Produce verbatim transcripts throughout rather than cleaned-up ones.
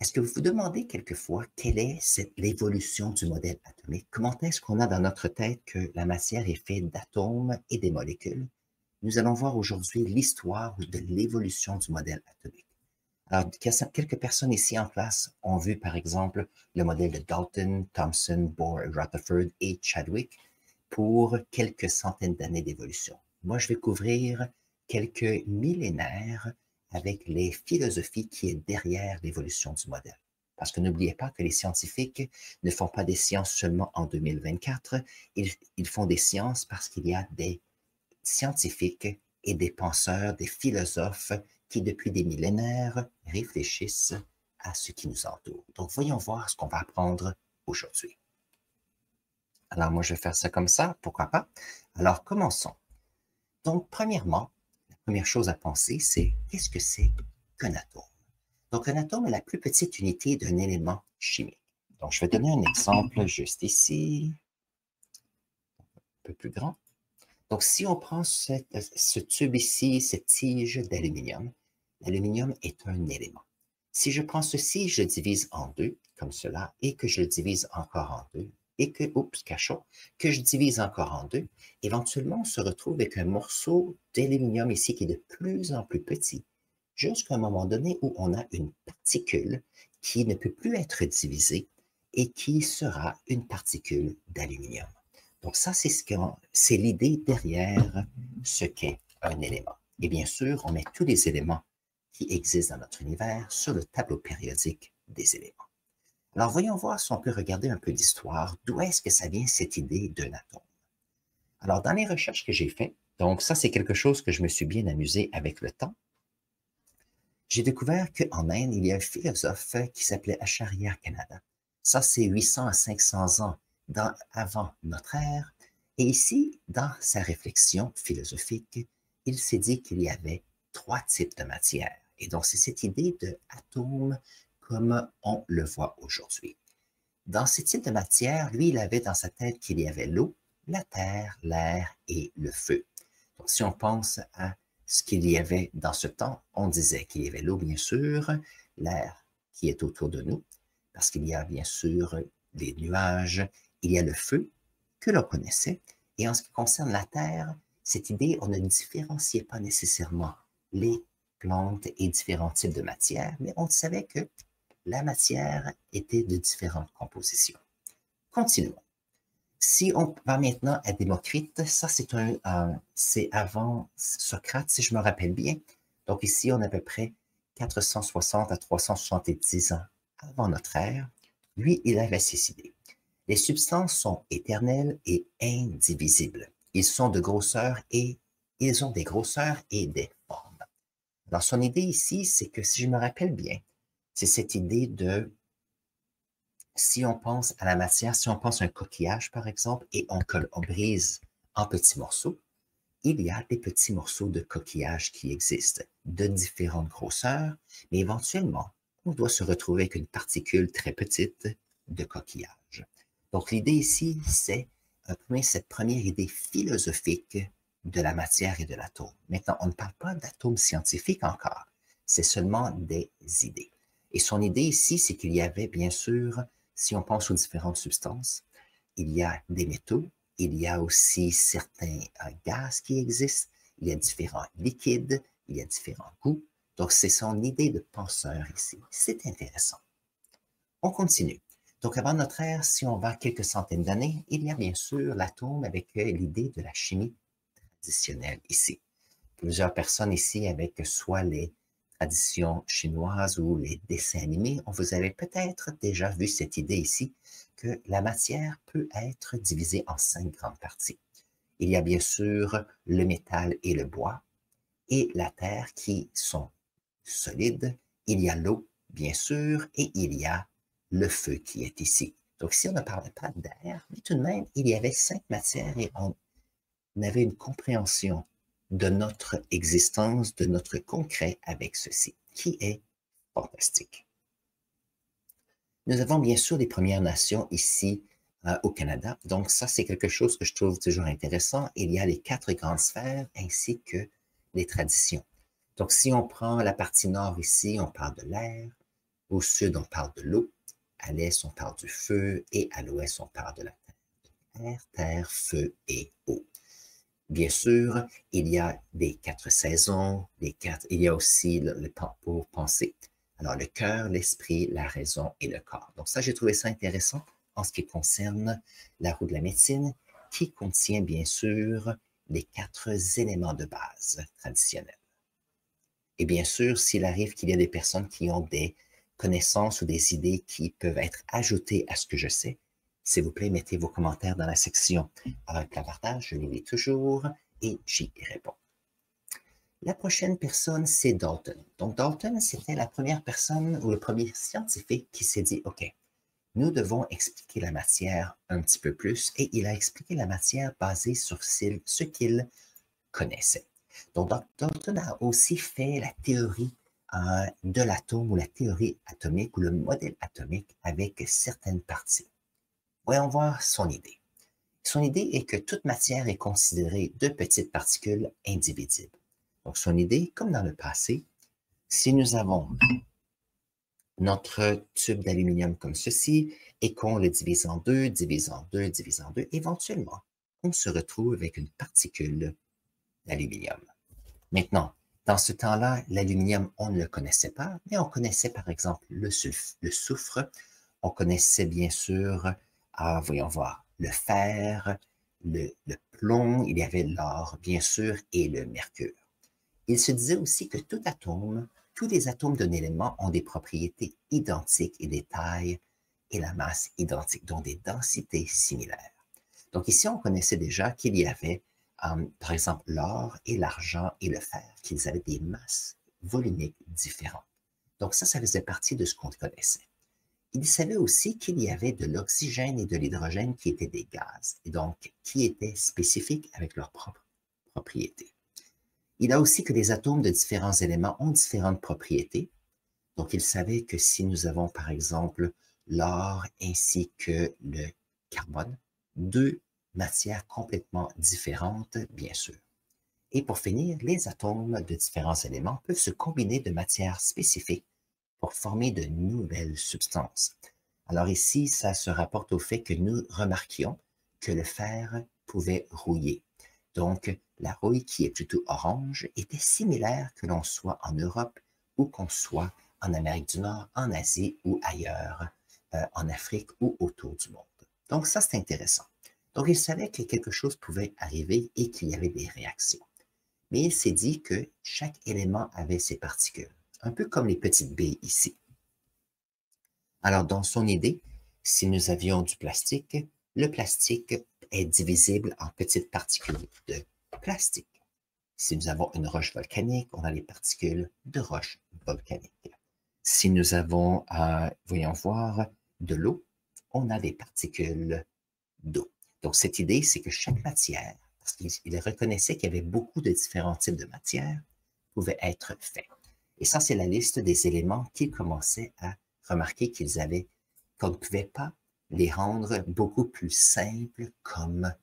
Est-ce que vous vous demandez quelquefois quelle est cette l'évolution du modèle atomique? Comment est-ce qu'on a dans notre tête que la matière est faite d'atomes et des molécules? Nous allons voir aujourd'hui l'histoire de l'évolution du modèle atomique. Alors, quelques personnes ici en classe ont vu, par exemple, le modèle de Dalton, Thomson, Bohr, Rutherford et Chadwick pour quelques centaines d'années d'évolution. Moi, je vais couvrir quelques millénaires avec les philosophies qui est derrière l'évolution du modèle. Parce que n'oubliez pas que les scientifiques ne font pas des sciences seulement en deux mille vingt-quatre, ils, ils font des sciences parce qu'il y a des scientifiques et des penseurs, des philosophes qui, depuis des millénaires, réfléchissent à ce qui nous entoure. Donc, voyons voir ce qu'on va apprendre aujourd'hui. Alors, moi, je vais faire ça comme ça, pourquoi pas? Alors, commençons. Donc, premièrement, la première chose à penser, c'est qu'est-ce que c'est qu'un atome? Donc, un atome est la plus petite unité d'un élément chimique. Donc, je vais donner un exemple juste ici, un peu plus grand. Donc, si on prend cette, ce tube ici, cette tige d'aluminium, l'aluminium est un élément. Si je prends ceci, je le divise en deux, comme cela, et que je le divise encore en deux, et que, oups, cachot, que je divise encore en deux, éventuellement, on se retrouve avec un morceau d'aluminium ici qui est de plus en plus petit, jusqu'à un moment donné où on a une particule qui ne peut plus être divisée et qui sera une particule d'aluminium. Donc ça, c'est ce c'est l'idée derrière ce qu'est un élément. Et bien sûr, on met tous les éléments qui existent dans notre univers sur le tableau périodique des éléments. Alors, voyons voir si on peut regarder un peu d'histoire. D'où est-ce que ça vient cette idée d'un atome? Alors, dans les recherches que j'ai faites, donc ça, c'est quelque chose que je me suis bien amusé avec le temps, j'ai découvert qu'en Inde, il y a un philosophe qui s'appelait Acharya Kanada. Ça, c'est huit cents à cinq cents ans dans, avant notre ère. Et ici, dans sa réflexion philosophique, il s'est dit qu'il y avait trois types de matière. Et donc, c'est cette idée d'atome comme on le voit aujourd'hui. Dans ces types de matière, lui, il avait dans sa tête qu'il y avait l'eau, la terre, l'air et le feu. Donc, si on pense à ce qu'il y avait dans ce temps, on disait qu'il y avait l'eau, bien sûr, l'air qui est autour de nous, parce qu'il y a bien sûr les nuages, il y a le feu que l'on connaissait. Et en ce qui concerne la terre, cette idée, on ne différenciait pas nécessairement les plantes et différents types de matières, mais on savait que la matière était de différentes compositions. Continuons. Si on va maintenant à Démocrite, ça c'est un, euh, c'est avant Socrate, si je me rappelle bien. Donc ici, on a à peu près quatre cent soixante à trois cent soixante-dix ans avant notre ère. Lui, il avait ces idées. Les substances sont éternelles et indivisibles. Ils sont de grosseur et ils ont des grosseurs et des formes. Alors son idée ici, c'est que si je me rappelle bien, c'est cette idée de si on pense à la matière, si on pense à un coquillage, par exemple, et on, on brise en petits morceaux, il y a des petits morceaux de coquillage qui existent, de différentes grosseurs, mais éventuellement, on doit se retrouver avec une particule très petite de coquillage. Donc, l'idée ici, c'est cette première idée philosophique de la matière et de l'atome. Maintenant, on ne parle pas d'atomes scientifiques encore, c'est seulement des idées. Et son idée ici, c'est qu'il y avait, bien sûr, si on pense aux différentes substances, il y a des métaux, il y a aussi certains euh, gaz qui existent, il y a différents liquides, il y a différents goûts. Donc, c'est son idée de penseur ici. C'est intéressant. On continue. Donc, avant notre ère, si on va quelques centaines d'années, il y a bien sûr l'atome avec euh, l'idée de la chimie traditionnelle ici. Plusieurs personnes ici avec soit les traditions chinoises ou les dessins animés, on vous avez peut-être déjà vu cette idée ici que la matière peut être divisée en cinq grandes parties. Il y a bien sûr le métal et le bois et la terre qui sont solides. Il y a l'eau, bien sûr, et il y a le feu qui est ici. Donc, si on ne parlait pas d'air, mais tout de même, il y avait cinq matières et on avait une compréhension de notre existence, de notre concret avec ceci, qui est fantastique. Nous avons bien sûr les Premières Nations ici euh, au Canada. Donc ça, c'est quelque chose que je trouve toujours intéressant. Il y a les quatre grandes sphères ainsi que les traditions. Donc si on prend la partie nord ici, on parle de l'air, Au sud, on parle de l'eau. À l'est, on parle du feu. Et à l'ouest, on parle de la terre. Air, terre, feu et eau. Bien sûr, il y a les quatre saisons, les quatre, il y a aussi le, le temps pour penser. Alors, le cœur, l'esprit, la raison et le corps. Donc ça, j'ai trouvé ça intéressant en ce qui concerne la roue de la médecine, qui contient bien sûr les quatre éléments de base traditionnels. Et bien sûr, s'il arrive qu'il y a des personnes qui ont des connaissances ou des idées qui peuvent être ajoutées à ce que je sais, s'il vous plaît, mettez vos commentaires dans la section avec la partage, je les lis toujours et j'y réponds. La prochaine personne, c'est Dalton. Donc, Dalton, c'était la première personne ou le premier scientifique qui s'est dit, OK, nous devons expliquer la matière un petit peu plus, et il a expliqué la matière basée sur ce qu'il connaissait. Donc, Dalton a aussi fait la théorie euh, de l'atome ou la théorie atomique ou le modèle atomique avec certaines parties. Voyons voir son idée. Son idée est que toute matière est considérée de petites particules indivisibles. Donc, son idée, comme dans le passé, si nous avons notre tube d'aluminium comme ceci et qu'on le divise en deux, divise en deux, divise en deux, éventuellement, on se retrouve avec une particule d'aluminium. Maintenant, dans ce temps-là, l'aluminium, on ne le connaissait pas, mais on connaissait par exemple le, le soufre, on connaissait bien sûr, ah, voyons voir, le fer, le, le plomb, il y avait l'or, bien sûr, et le mercure. Il se disait aussi que tout atome, tous les atomes d'un élément ont des propriétés identiques et des tailles et la masse identiques, donc des densités similaires. Donc ici, on connaissait déjà qu'il y avait, um, par exemple, l'or et l'argent et le fer, qu'ils avaient des masses volumiques différentes. Donc ça, ça faisait partie de ce qu'on connaissait. Il savait aussi qu'il y avait de l'oxygène et de l'hydrogène qui étaient des gaz, et donc qui étaient spécifiques avec leurs propres propriétés. Il a aussi que les atomes de différents éléments ont différentes propriétés. Donc, il savait que si nous avons, par exemple, l'or ainsi que le carbone, deux matières complètement différentes, bien sûr. Et pour finir, les atomes de différents éléments peuvent se combiner de matières spécifiques pour former de nouvelles substances. Alors ici, ça se rapporte au fait que nous remarquions que le fer pouvait rouiller. Donc, la rouille qui est plutôt orange était similaire que l'on soit en Europe ou qu'on soit en Amérique du Nord, en Asie ou ailleurs, euh, en Afrique ou autour du monde. Donc ça, c'est intéressant. Donc, il savait que quelque chose pouvait arriver et qu'il y avait des réactions. Mais il s'est dit que chaque élément avait ses particules, un peu comme les petites billes ici. Alors, dans son idée, si nous avions du plastique, le plastique est divisible en petites particules de plastique. Si nous avons une roche volcanique, on a les particules de roche volcanique. Si nous avons, euh, voyons voir, de l'eau, on a des particules d'eau. Donc, cette idée, c'est que chaque matière, parce qu'il reconnaissait qu'il y avait beaucoup de différents types de matières, pouvait être faite. Et ça, c'est la liste des éléments qu'il commençait à remarquer qu'ils avaient, qu'on ne pouvait pas les rendre beaucoup plus simples comme,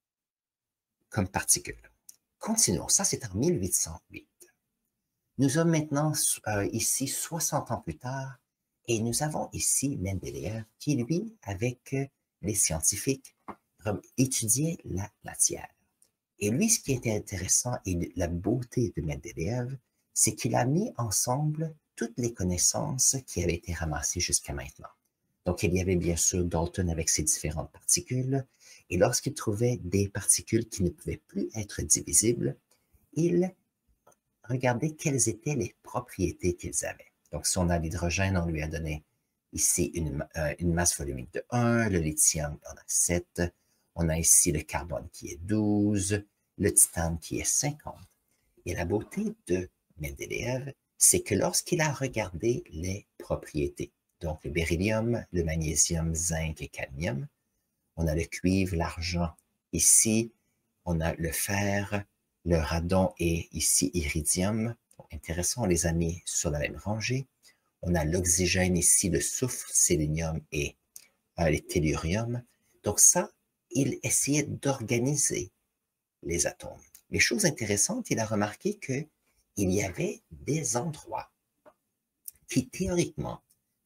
comme particules. Continuons, ça c'est en mille huit cent huit. Nous sommes maintenant euh, ici soixante ans plus tard et nous avons ici Mendeleïev qui, lui, avec les scientifiques, étudiait la matière. Et lui, ce qui était intéressant et la beauté de Mendeleïev, c'est qu'il a mis ensemble toutes les connaissances qui avaient été ramassées jusqu'à maintenant. Donc, il y avait bien sûr Dalton avec ses différentes particules, et lorsqu'il trouvait des particules qui ne pouvaient plus être divisibles, il regardait quelles étaient les propriétés qu'ils avaient. Donc, si on a l'hydrogène, on lui a donné ici une, euh, une masse volumique de un, le lithium, on a sept, on a ici le carbone qui est douze, le titane qui est cinquante. Et la beauté de Mendeleïev, c'est que lorsqu'il a regardé les propriétés, donc le beryllium, le magnésium, zinc et cadmium, on a le cuivre, l'argent ici, on a le fer, le radon et ici iridium. Intéressant, on les a mis sur la même rangée. On a l'oxygène ici, le soufre, sélénium et euh, les tellurium. Donc ça, il essayait d'organiser les atomes. Mais chose intéressante, il a remarqué qu'il y avait des endroits qui, théoriquement,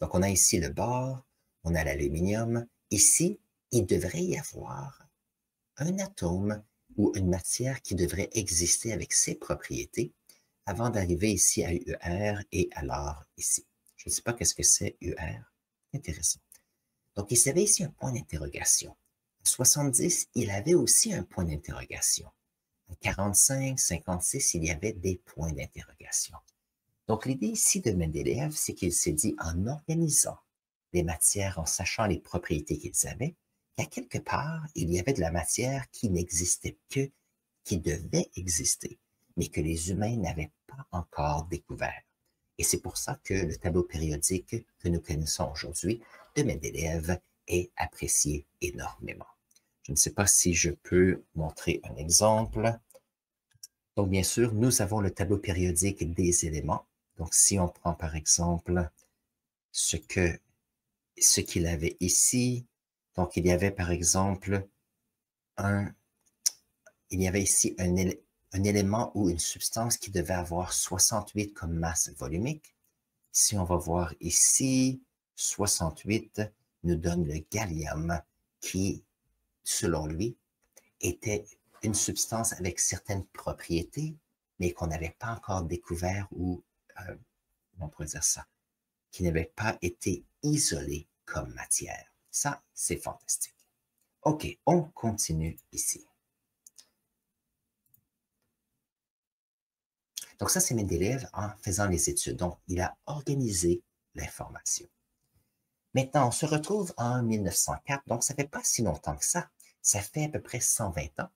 Donc, on a ici le bore, on a l'aluminium. Ici, il devrait y avoir un atome ou une matière qui devrait exister avec ses propriétés avant d'arriver ici à U R et alors ici. Je ne sais pas qu'est-ce que c'est U R. Intéressant. Donc, il y avait ici un point d'interrogation. À soixante-dix, il avait aussi un point d'interrogation. À quarante-cinq, cinquante-six, il y avait des points d'interrogation. Donc, l'idée ici de Mendeleïev, c'est qu'il s'est dit, en organisant les matières, en sachant les propriétés qu'ils avaient, qu'à quelque part, il y avait de la matière qui n'existait que, qui devait exister, mais que les humains n'avaient pas encore découvert. Et c'est pour ça que le tableau périodique que nous connaissons aujourd'hui de Mendeleïev est apprécié énormément. Je ne sais pas si je peux montrer un exemple. Donc, bien sûr, nous avons le tableau périodique des éléments. Donc, si on prend par exemple ce que ce qu'il avait ici, donc il y avait par exemple un, il y avait ici un, un élément ou une substance qui devait avoir soixante-huit comme masse volumique. Si on va voir ici, soixante-huit nous donne le gallium qui, selon lui, était une substance avec certaines propriétés, mais qu'on n'avait pas encore découvert ou, euh, on pourrait dire ça, qui n'avait pas été isolé comme matière. Ça, c'est fantastique. OK, on continue ici. Donc ça, c'est Mendeleïev en faisant les études. Donc, il a organisé l'information. Maintenant, on se retrouve en mille neuf cent quatre, donc ça ne fait pas si longtemps que ça. Ça fait à peu près cent vingt ans.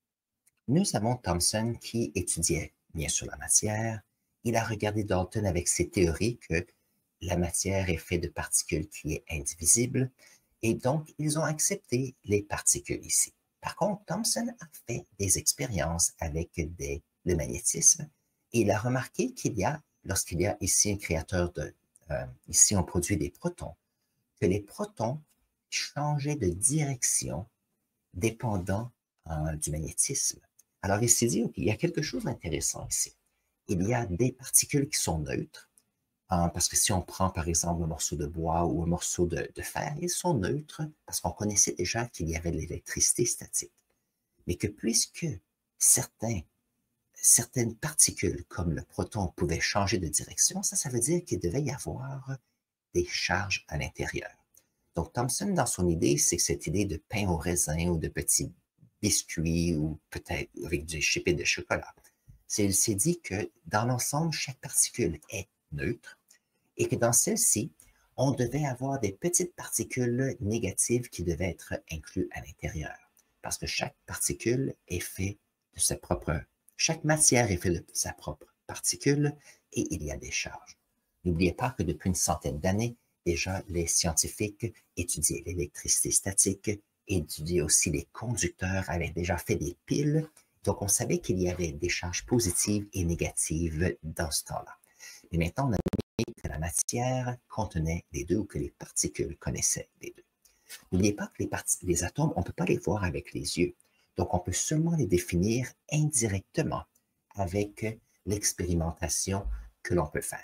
Nous avons Thomson qui étudiait bien sûr la matière. Il a regardé Dalton avec ses théories que la matière est faite de particules qui est indivisible, et donc ils ont accepté les particules ici. Par contre, Thomson a fait des expériences avec des, le magnétisme, et il a remarqué qu'il y a, lorsqu'il y a ici un créateur de, euh, ici on produit des protons, que les protons changeaient de direction dépendant euh, du magnétisme. Alors il s'est dit, OK, il y a quelque chose d'intéressant ici. Il y a des particules qui sont neutres, hein, parce que si on prend par exemple un morceau de bois ou un morceau de, de fer, ils sont neutres parce qu'on connaissait déjà qu'il y avait de l'électricité statique. Mais que puisque certains, certaines particules comme le proton pouvaient changer de direction, ça, ça veut dire qu'il devait y avoir des charges à l'intérieur. Donc Thomson, dans son idée, c'est cette idée de pain au raisin ou de petits biscuits ou peut-être avec du chipé de chocolat. Il s'est dit que dans l'ensemble, chaque particule est neutre et que dans celle-ci, on devait avoir des petites particules négatives qui devaient être incluses à l'intérieur. Parce que chaque particule est faite de sa propre... Chaque matière est faite de sa propre particule et il y a des charges. N'oubliez pas que depuis une centaine d'années, déjà les scientifiques étudiaient l'électricité statique, étudiaient aussi les conducteurs, avaient déjà fait des piles. Donc, on savait qu'il y avait des charges positives et négatives dans ce temps-là. Mais maintenant, on a vu que la matière contenait les deux ou que les particules connaissaient les deux. N'oubliez pas que les, les atomes, on ne peut pas les voir avec les yeux. Donc, on peut seulement les définir indirectement avec l'expérimentation que l'on peut faire.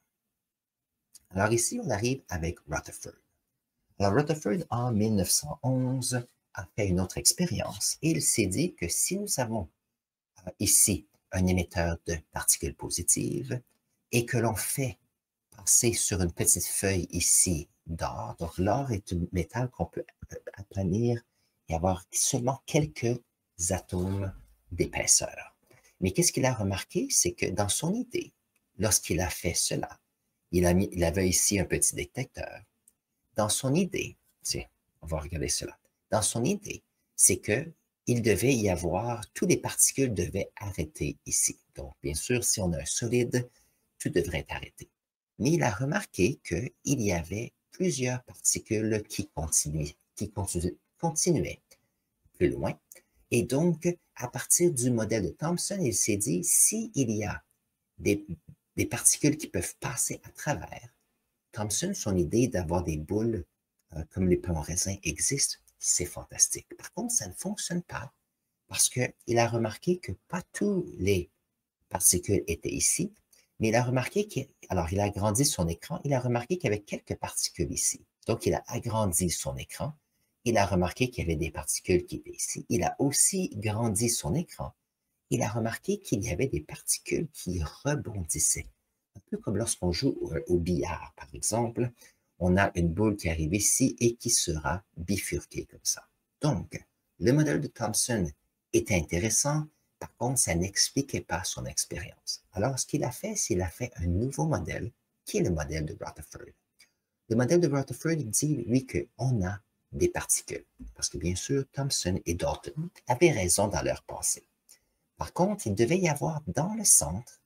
Alors ici, on arrive avec Rutherford. Alors Rutherford, en mille neuf cent onze, a fait une autre expérience et il s'est dit que si nous avons euh, ici un émetteur de particules positives et que l'on fait passer sur une petite feuille ici d'or, donc l'or est un métal qu'on peut aplanir et avoir seulement quelques atomes d'épaisseur. Mais qu'est-ce qu'il a remarqué? C'est que dans son idée, lorsqu'il a fait cela, il, a mis, il avait ici un petit détecteur. Dans son idée, tiens, on va regarder cela. Dans son idée, c'est que il devait y avoir, toutes les particules devaient arrêter ici. Donc, bien sûr, si on a un solide, tout devrait être arrêté. Mais il a remarqué qu'il y avait plusieurs particules qui continuaient, qui continu, continuaient plus loin. Et donc, à partir du modèle de Thomson, il s'est dit, s'il y a des, des particules qui peuvent passer à travers, Thomson, son idée d'avoir des boules euh, comme les pains au raisin existe, c'est fantastique. Par contre, ça ne fonctionne pas parce qu'il a remarqué que pas toutes les particules étaient ici, Mais il a remarqué qu'il, alors il a agrandi son écran, il a remarqué qu'il y avait quelques particules ici. Donc, il a agrandi son écran, il a remarqué qu'il y avait des particules qui étaient ici. Il a aussi grandi son écran, il a remarqué qu'il y avait des particules qui rebondissaient. Un peu comme lorsqu'on joue au, au billard, par exemple, on a une boule qui arrive ici et qui sera bifurquée comme ça. Donc, le modèle de Thomson était intéressant, par contre, ça n'expliquait pas son expérience. Alors, ce qu'il a fait, c'est qu'il a fait un nouveau modèle, qui est le modèle de Rutherford. Le modèle de Rutherford dit, lui, qu'on a des particules. Parce que, bien sûr, Thomson et Dalton avaient raison dans leur passé. Par contre, il devait y avoir dans le centre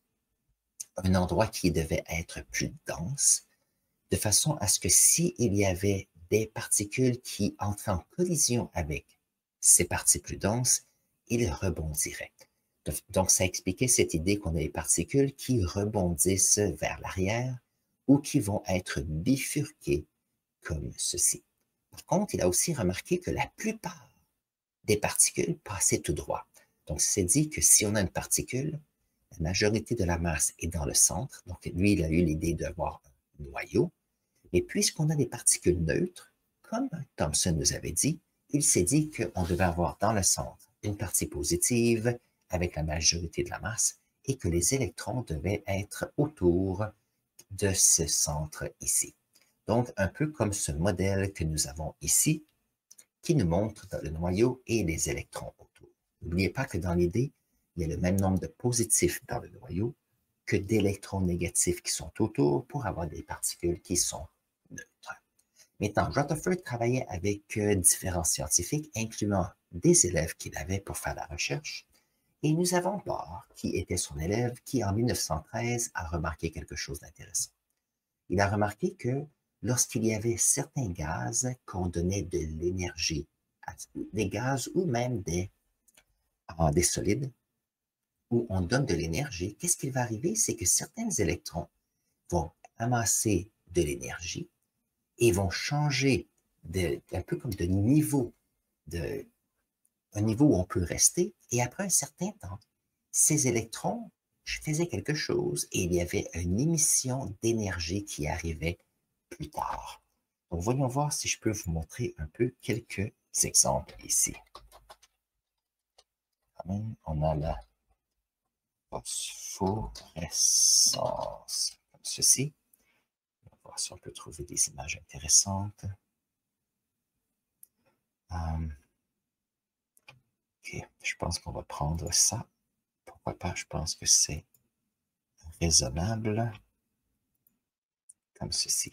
un endroit qui devait être plus dense, de façon à ce que s'il y avait des particules qui entraient en collision avec ces parties plus denses, ils rebondiraient. Donc, ça expliquait cette idée qu'on a des particules qui rebondissent vers l'arrière ou qui vont être bifurquées comme ceci. Par contre, il a aussi remarqué que la plupart des particules passaient tout droit. Donc, c'est dit que si on a une particule, la majorité de la masse est dans le centre. Donc, lui, il a eu l'idée d'avoir un noyau. Mais puisqu'on a des particules neutres, comme Thomson nous avait dit, il s'est dit qu'on devait avoir dans le centre une partie positive avec la majorité de la masse et que les électrons devaient être autour de ce centre ici. Donc, un peu comme ce modèle que nous avons ici, qui nous montre le noyau et les électrons autour. N'oubliez pas que dans l'idée, il y a le même nombre de positifs dans le noyau que d'électrons négatifs qui sont autour pour avoir des particules qui sont neutres. Maintenant, Rutherford travaillait avec euh, différents scientifiques, incluant des élèves qu'il avait pour faire la recherche. Et nous avons Bohr, qui était son élève, qui en mille neuf cent treize a remarqué quelque chose d'intéressant. Il a remarqué que lorsqu'il y avait certains gaz qu'on donnait de l'énergie, des gaz ou même des, ah, des solides, où on donne de l'énergie, qu'est-ce qui va arriver? C'est que certains électrons vont amasser de l'énergie et vont changer de, un peu comme de niveau, de, un niveau où on peut rester, et après un certain temps, ces électrons faisaient quelque chose et il y avait une émission d'énergie qui arrivait plus tard. Donc, voyons voir si je peux vous montrer un peu quelques exemples ici. On a la phosphorescence, comme ceci. On va voir si on peut trouver des images intéressantes. Um, ok, je pense qu'on va prendre ça. Pourquoi pas, je pense que c'est raisonnable. Comme ceci.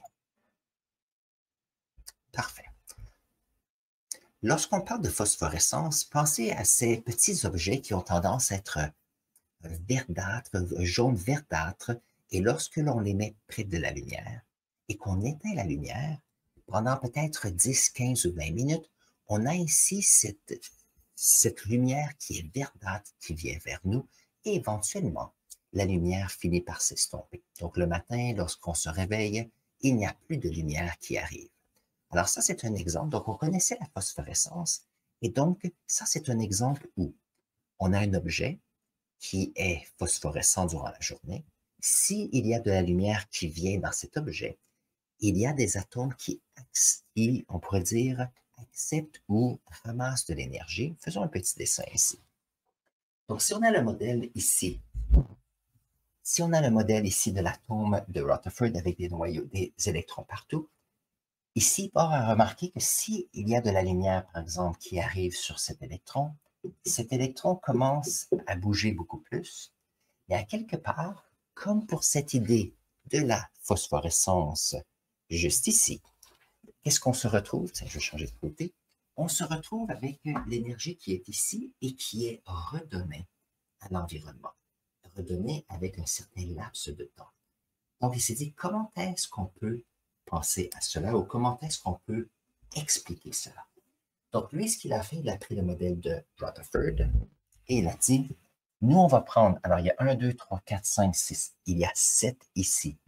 Parfait. Lorsqu'on parle de phosphorescence, pensez à ces petits objets qui ont tendance à être verdâtres, jaune verdâtre, et lorsque l'on les met près de la lumière et qu'on éteint la lumière, pendant peut-être dix, quinze ou vingt minutes, on a ici cette, cette lumière qui est verdâtre qui vient vers nous et éventuellement, la lumière finit par s'estomper. Donc le matin, lorsqu'on se réveille, il n'y a plus de lumière qui arrive. Alors ça, c'est un exemple. Donc on connaissait la phosphorescence et donc ça, c'est un exemple où on a un objet qui est phosphorescent durant la journée. S'il y a de la lumière qui vient dans cet objet, il y a des atomes qui, qui, on pourrait dire, acceptent ou ramassent de l'énergie. Faisons un petit dessin ici. Donc, si on a le modèle ici, si on a le modèle ici de l'atome de Rutherford avec des noyaux, des électrons partout, ici, Bohr a remarqué que s'il y a de la lumière, par exemple, qui arrive sur cet électron, cet électron commence à bouger beaucoup plus. Et à quelque part, comme pour cette idée de la phosphorescence juste ici, qu'est-ce qu'on se retrouve? Tiens, je vais changer de côté. On se retrouve avec l'énergie qui est ici et qui est redonnée à l'environnement, redonnée avec un certain laps de temps. Donc, il s'est dit, comment est-ce qu'on peut penser à cela ou comment est-ce qu'on peut expliquer cela? Donc, lui, ce qu'il a fait, il a pris le modèle de Rutherford et il a dit, nous, on va prendre, alors il y a un, deux, trois, quatre, cinq, six, il y a sept ici.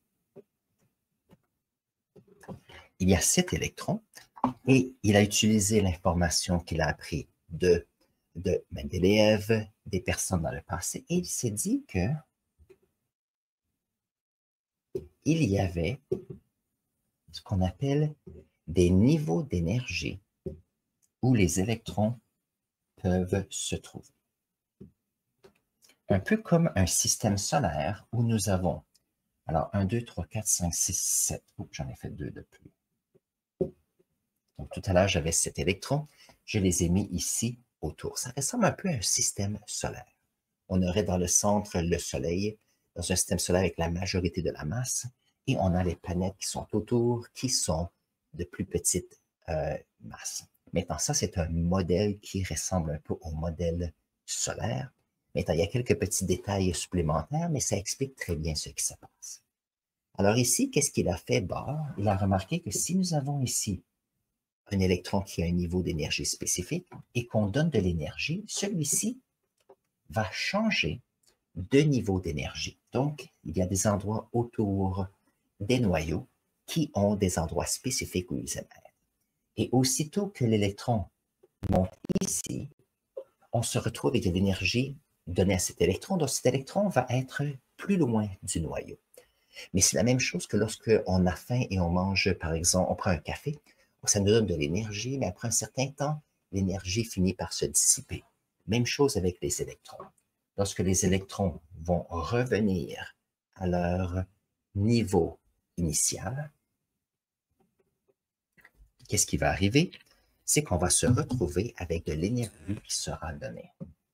Il y a sept électrons et il a utilisé l'information qu'il a appris de, de Mendeleïev, des personnes dans le passé, et il s'est dit que il y avait ce qu'on appelle des niveaux d'énergie où les électrons peuvent se trouver. Un peu comme un système solaire où nous avons, alors un, deux, trois, quatre, cinq, six, sept, oh, j'en ai fait deux de plus. Donc tout à l'heure, j'avais sept électrons, je les ai mis ici autour. Ça ressemble un peu à un système solaire. On aurait dans le centre le Soleil, dans un système solaire avec la majorité de la masse, et on a les planètes qui sont autour, qui sont de plus petites euh, masses. Maintenant, ça, c'est un modèle qui ressemble un peu au modèle solaire. Maintenant, il y a quelques petits détails supplémentaires, mais ça explique très bien ce qui se passe. Alors ici, qu'est-ce qu'il a fait, Bohr? Il a remarqué que si nous avons ici un électron qui a un niveau d'énergie spécifique et qu'on donne de l'énergie, celui-ci va changer de niveau d'énergie. Donc, il y a des endroits autour des noyaux qui ont des endroits spécifiques où ils émettent. Et aussitôt que l'électron monte ici, on se retrouve avec de l'énergie donnée à cet électron. Donc, cet électron va être plus loin du noyau. Mais c'est la même chose que lorsque on a faim et on mange, par exemple, on prend un café, ça nous donne de l'énergie, mais après un certain temps, l'énergie finit par se dissiper. Même chose avec les électrons. Lorsque les électrons vont revenir à leur niveau initial, qu'est-ce qui va arriver? C'est qu'on va se retrouver avec de l'énergie qui sera donnée.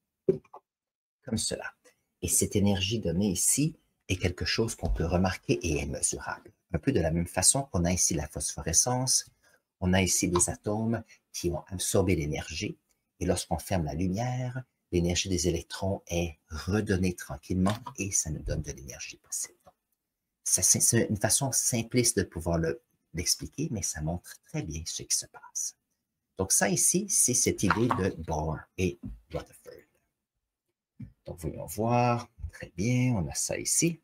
Comme cela. Et cette énergie donnée ici est quelque chose qu'on peut remarquer et est mesurable. Un peu de la même façon qu'on a ici la phosphorescence, on a ici des atomes qui ont absorbé l'énergie, et lorsqu'on ferme la lumière, l'énergie des électrons est redonnée tranquillement et ça nous donne de l'énergie possible. C'est une façon simpliste de pouvoir l'expliquer, mais ça montre très bien ce qui se passe. Donc ça ici, c'est cette idée de Bohr et Rutherford. Donc voyons voir, très bien, on a ça ici.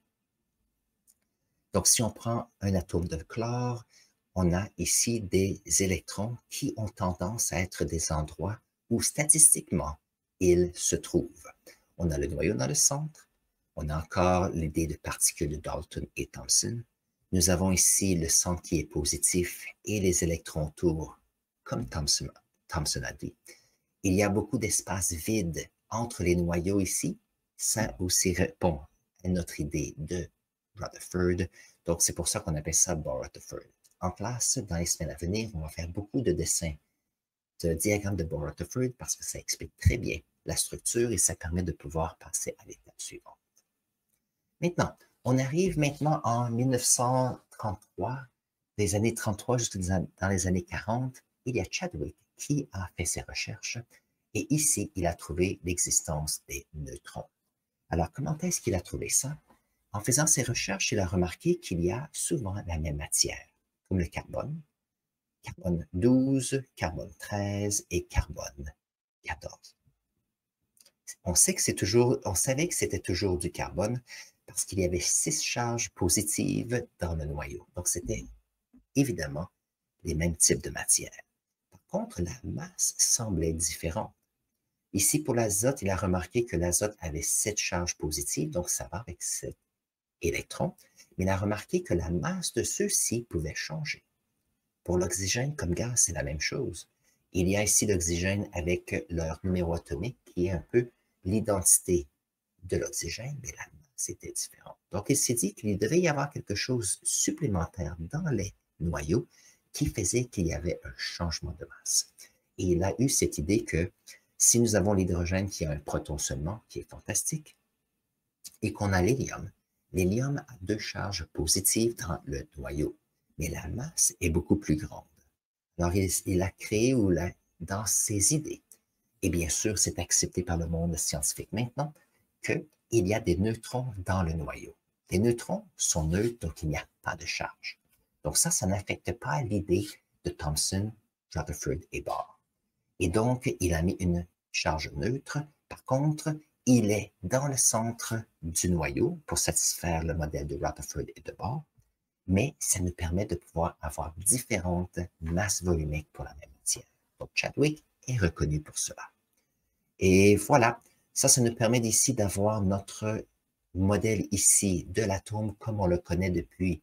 Donc si on prend un atome de chlore, on a ici des électrons qui ont tendance à être des endroits où statistiquement ils se trouvent. On a le noyau dans le centre, on a encore l'idée de particules de Dalton et Thomson. Nous avons ici le centre qui est positif et les électrons autour, comme Thomson, Thomson a dit. Il y a beaucoup d'espace vide entre les noyaux ici. Ça aussi répond à notre idée de Rutherford. Donc, c'est pour ça qu'on appelle ça Bohr-Rutherford. En classe, dans les semaines à venir, on va faire beaucoup de dessins de diagrammes de Bohr-Rutherford parce que ça explique très bien la structure et ça permet de pouvoir passer à l'étape suivante. Maintenant, on arrive maintenant en mille neuf cent trente-trois, des années trente-trois jusqu'à dans les années quarante. Il y a Chadwick qui a fait ses recherches et ici, il a trouvé l'existence des neutrons. Alors, comment est-ce qu'il a trouvé ça? En faisant ses recherches, il a remarqué qu'il y a souvent la même matière, comme le carbone, carbone douze, carbone treize et carbone quatorze. On sait que c'est toujours, on savait que c'était toujours du carbone parce qu'il y avait six charges positives dans le noyau. Donc, c'était évidemment les mêmes types de matière. Par contre, la masse semblait différente. Ici, pour l'azote, il a remarqué que l'azote avait sept charges positives, donc ça va avec sept électrons, mais il a remarqué que la masse de ceux-ci pouvait changer. Pour l'oxygène comme gaz, c'est la même chose. Il y a ici l'oxygène avec leur numéro atomique qui est un peu l'identité de l'oxygène, mais la masse était différente. Donc, il s'est dit qu'il devait y avoir quelque chose supplémentaire dans les noyaux qui faisait qu'il y avait un changement de masse. Et il a eu cette idée que si nous avons l'hydrogène qui a un proton seulement, qui est fantastique, et qu'on a l'hélium, l'hélium a deux charges positives dans le noyau, mais la masse est beaucoup plus grande. Alors, il, il a créé ou la, dans ses idées, et bien sûr, c'est accepté par le monde scientifique maintenant, qu'il y a des neutrons dans le noyau. Les neutrons sont neutres, donc il n'y a pas de charge. Donc ça, ça n'affecte pas l'idée de Thomson, Rutherford et Bohr. Et donc, il a mis une charge neutre. Par contre, il est dans le centre du noyau pour satisfaire le modèle de Rutherford et de Bohr, mais ça nous permet de pouvoir avoir différentes masses volumiques pour la même matière. Donc, Chadwick est reconnu pour cela. Et voilà, ça, ça nous permet ici d'avoir notre modèle ici de l'atome comme on le connaît depuis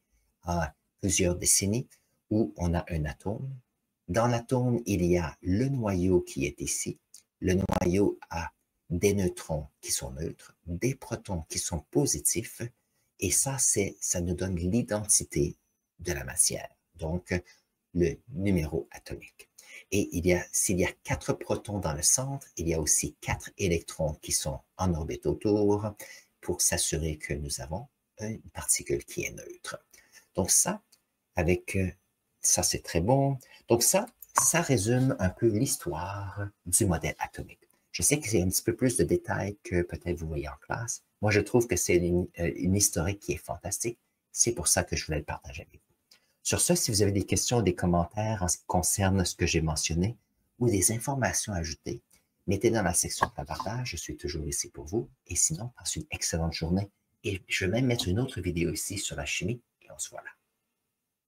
à plusieurs décennies, où on a un atome. Dans l'atome, il y a le noyau qui est ici. Le noyau a des neutrons qui sont neutres, des protons qui sont positifs, et ça, c'est, ça nous donne l'identité de la matière, donc le numéro atomique. Et il y a, s'il y a quatre protons dans le centre, il y a aussi quatre électrons qui sont en orbite autour pour s'assurer que nous avons une particule qui est neutre. Donc ça, avec ça, c'est très bon. Donc ça, ça résume un peu l'histoire du modèle atomique. Je sais que c'est un petit peu plus de détails que peut-être vous voyez en classe. Moi, je trouve que c'est une, une historique qui est fantastique. C'est pour ça que je voulais le partager avec vous. Sur ce, si vous avez des questions ou des commentaires en ce qui concerne ce que j'ai mentionné ou des informations ajoutées, mettez dans la section de bavardage. Je suis toujours ici pour vous. Et sinon, passez une excellente journée. Et je vais même mettre une autre vidéo ici sur la chimie et on se voit là.